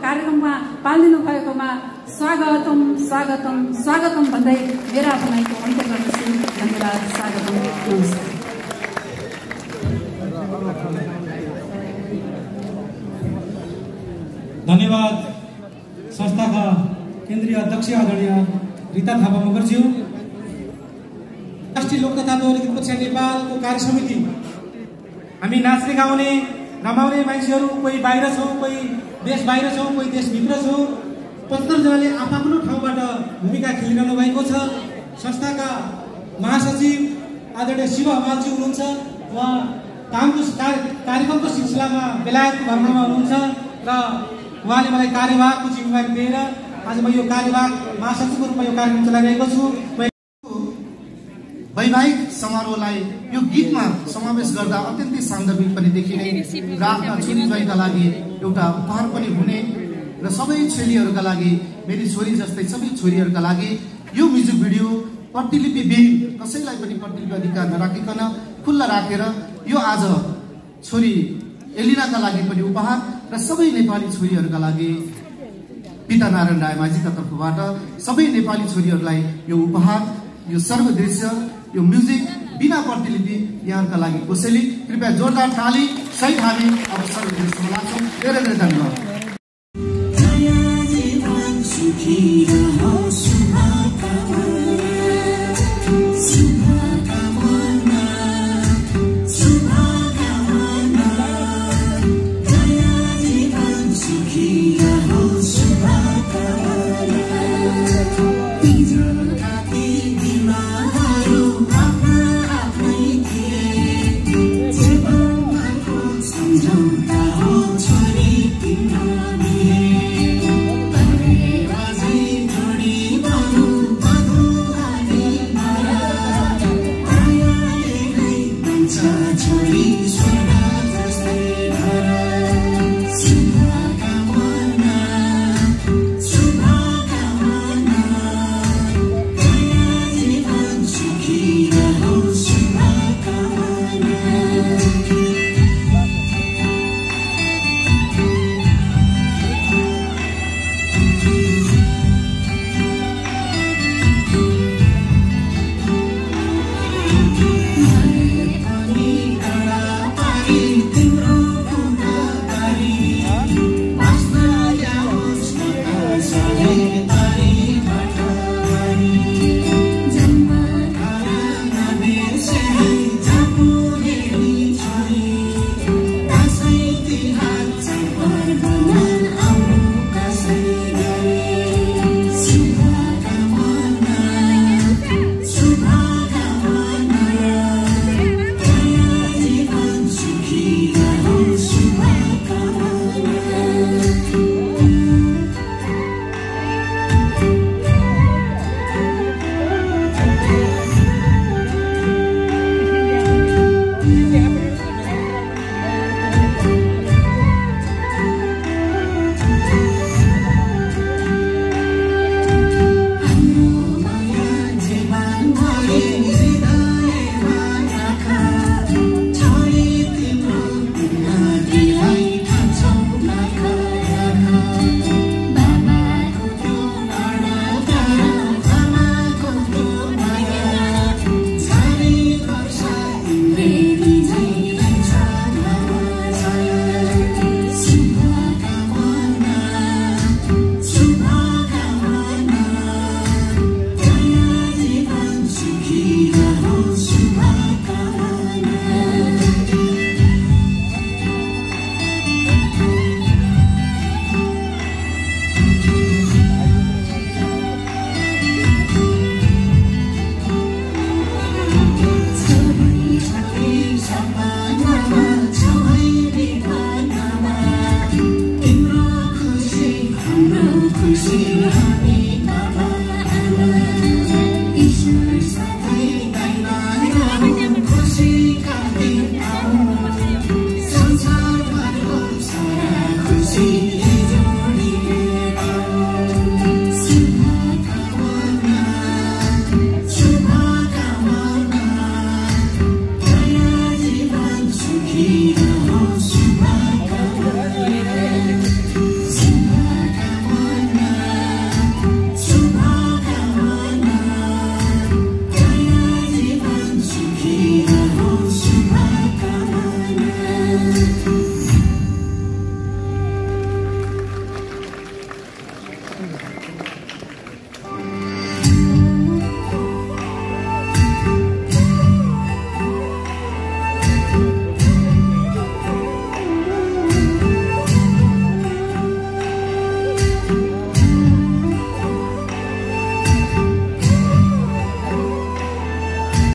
कार्यक्रममा पाल्दिनु भएकोमा स्वागतम स्वागतम स्वागतम भन्दै मेरा भनाइको अन्त्य गर्दछु। धन्यवाद, स्वागतम, नमस्कार। धन्यवाद संस्थाका केन्द्रीय अध्यक्ष आदरणीय रीता थापा मगरज्यू, राष्ट्रिय लोक तथा दोहोरी गीत परीक्षा नेपालको कार्य समिति। हामी नाच्ने गाउने रमाउने मान्छेहरू कोही बाहिर छौँ, कोही देश बाहिर छौँ, कोही देशभित्र छौँ। 75 जनाले आफ्नो ठाउँबाट भूमिका खेलिरहनु भएको छ। संस्थाका महासचिव आदरणीय शिव हमालजी हुनुहुन्छ। उहाँ कार्यक्रमको सिलसिलामा बेलायतको भ्रमणमा हुनुहुन्छ र उहाँले मलाई कार्यवाहकको जिम्मेवारी दिएर आज म यो कार्यवाहक महासचिवको रूपमा यो कार्यक्रम चलाइरहेको छु। वैवाहिक समारोहलाई यो गीतमा समावेश गर्दा अत्यन्तै सान्दर्भिक पनि देखिने र आफ्ना छोरीज्वाइँका लागि एउटा उपहार पनि हुने र सबै छोरीहरूका लागि, मेरी छोरी जस्तै सबै छोरीहरूका लागि यो म्युजिक भिडियो प्रतिलिपि बिहीन कसैलाई पनि प्रतिलिपि अधिकार नराखिकन खुल्ला राखेर यो आज छोरी एलिनाका लागि पनि उपहार र सबै नेपाली छोरीहरूका लागि पिता नारायण रायमाझीका तर्फबाट सबै नेपाली छोरीहरूलाई यो उपहार, यो सर्वदृश्य, यो म्युजिक बिना प्रतिलिपि यहाँका लागि कोसेली। कृपया जोरदार ताली सहित हामी अब सर्वदृश्यमा लाग्छौँ। धेरै धेरै धन्यवाद।